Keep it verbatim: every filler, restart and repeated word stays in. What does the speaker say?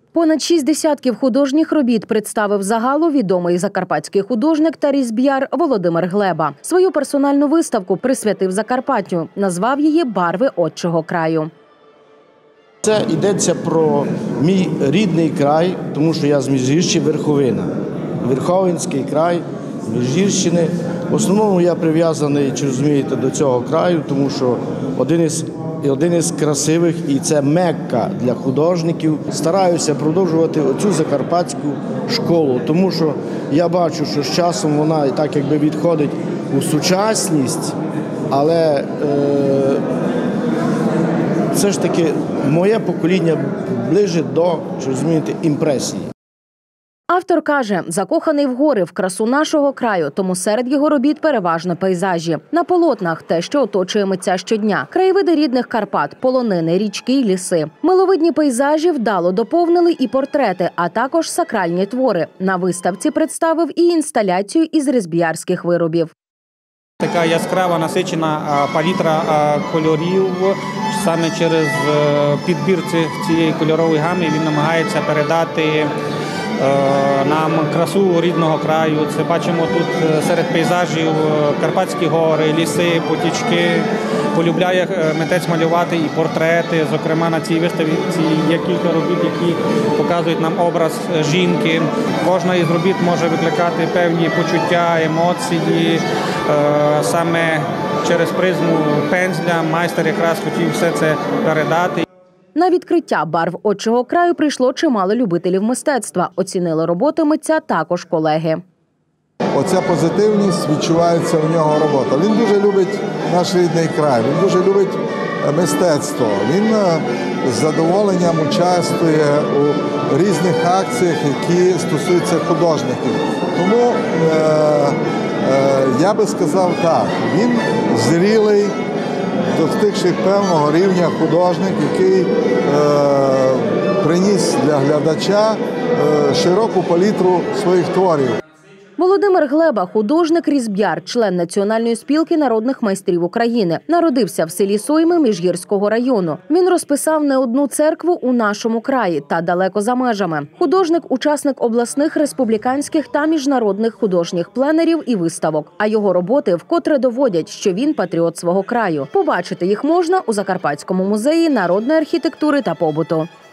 Понад шість десятків художніх робіт представив загалу відомий закарпатський художник та різьб'яр Володимир Глеба. Свою персональну виставку присвятив Закарпаттю, назвав її «Барви отчого краю». Це йдеться про мій рідний край, тому що я з Міжгірщини, Верховина. Верховинський край, Міжгірщини. В основному я прив'язаний, чи розумієте, до цього краю, тому що один із, один із красивих, і це Мекка для художників. Стараюся продовжувати оцю закарпатську школу, тому що я бачу, що з часом вона і так якби відходить у сучасність, але е, все ж таки моє покоління ближе до, чи розумієте, імпресії. Автор каже, закоханий в гори, в красу нашого краю, тому серед його робіт переважно пейзажі. На полотнах – те, що оточує митця щодня. Краєвиди рідних Карпат, полонини, річки й ліси. Миловидні пейзажі вдало доповнили і портрети, а також сакральні твори. На виставці представив і інсталяцію із різьб'ярських виробів. Така яскрава, насичена палітра кольорів. Саме через підбір цієї кольорової гами він намагається передати нам красу рідного краю. Це бачимо тут серед пейзажів Карпатські гори, ліси, потічки. Полюбляє митець малювати і портрети. Зокрема, на цій виставці є кілька робіт, які показують нам образ жінки. Кожна із робіт може викликати певні почуття, емоції. Саме через призму пензля майстер якраз хотів все це передати. На відкриття «Барв отчого краю» прийшло чимало любителів мистецтва. Оцінили роботи митця також колеги. Оця позитивність відчувається у нього робота. Він дуже любить наш рідний край, він дуже любить мистецтво. Він з задоволенням участвує у різних акціях, які стосуються художників. Тому е, е, я би сказав так, він зрілий, достигши певного рівня художник, який е, приніс для глядача е, широку палітру своїх творів. Володимир Глеба – художник-різьб'яр, член Національної спілки народних майстрів України. Народився в селі Сойми Міжгірського району. Він розписав не одну церкву у нашому краї та далеко за межами. Художник – учасник обласних, республіканських та міжнародних художніх пленерів і виставок. А його роботи вкотре доводять, що він патріот свого краю. Побачити їх можна у Закарпатському музеї народної архітектури та побуту.